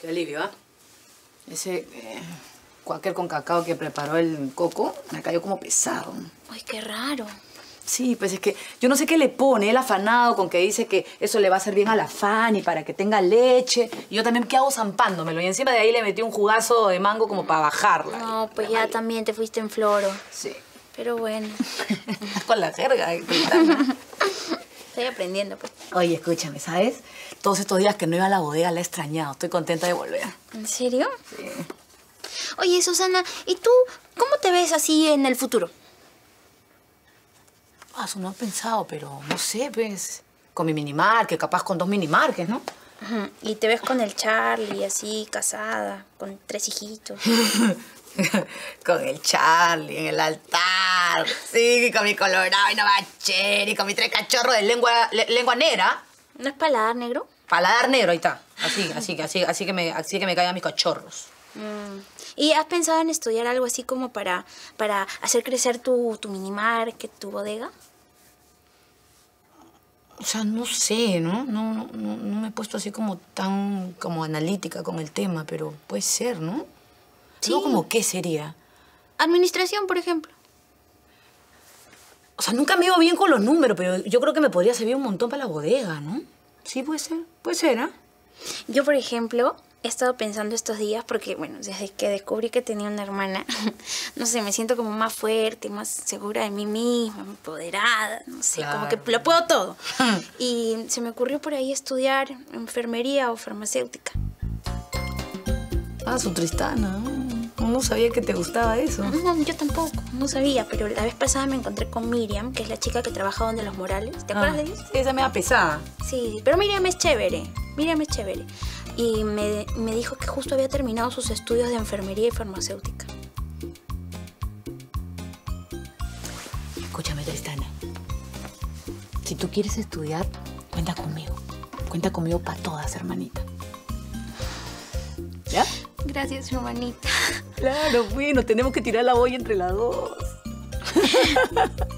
Qué alivio, ¿ah? Ese cuáquer con cacao que preparó el Coco me cayó como pesado. Ay, qué raro. Sí, pues es que yo no sé qué le pone, él afanado con que dice que eso le va a hacer bien a la Fanny para que tenga leche. Y yo también, ¿qué hago zampándomelo? Y encima de ahí le metí un jugazo de mango como para bajarla. No, pues ya también te fuiste en floro. Sí. Pero bueno. Con la jerga, Tristana. Estoy aprendiendo, pues. Oye, escúchame, ¿sabes? Todos estos días que no iba a la bodega la he extrañado. Estoy contenta de volver. ¿En serio? Sí. Oye, Susana, ¿y tú cómo te ves así en el futuro? Eso no he pensado, pero no sé, pues. Con mi minimarket, capaz con 2 minimarkets, ¿no? Ajá. Y te ves con el Charlie, así, casada, con 3 hijitos. Con el Charlie en el altar. Sí, con mi colorado y novachero y con mi 3 cachorros de lengua negra. ¿No es paladar negro? Paladar negro, ahí está. Así que me caigan mis cachorros. ¿Y has pensado en estudiar algo así como para hacer crecer tu minimarket, tu bodega? O sea, no sé, ¿no? No me he puesto así como tan analítica con el tema, pero puede ser, ¿no? Sí. ¿Algo como qué sería? Administración, por ejemplo. O sea, nunca me he ido bien con los números, pero yo creo que me podría servir un montón para la bodega, ¿no? Sí, puede ser, ¿ah? Yo, por ejemplo, he estado pensando estos días porque, bueno, desde que descubrí que tenía una hermana, no sé, me siento como más fuerte, más segura de mí misma, empoderada, no sé, Claro. como que lo puedo todo. Y se me ocurrió por ahí estudiar enfermería o farmacéutica. Su Tristana. No sabía que te gustaba eso. No, yo tampoco, no sabía, pero la vez pasada me encontré con Miriam, que es la chica que trabaja donde los Morales. ¿Te acuerdas de ella? Sí, esa me da pesada. Sí, pero Miriam es chévere. Y me dijo que justo había terminado sus estudios de enfermería y farmacéutica. Escúchame, Tristana. Si tú quieres estudiar, cuenta conmigo. Cuenta conmigo para todas, hermanita. ¿Ya? Gracias, hermanita. Claro, bueno, tenemos que tirar la boya entre las dos.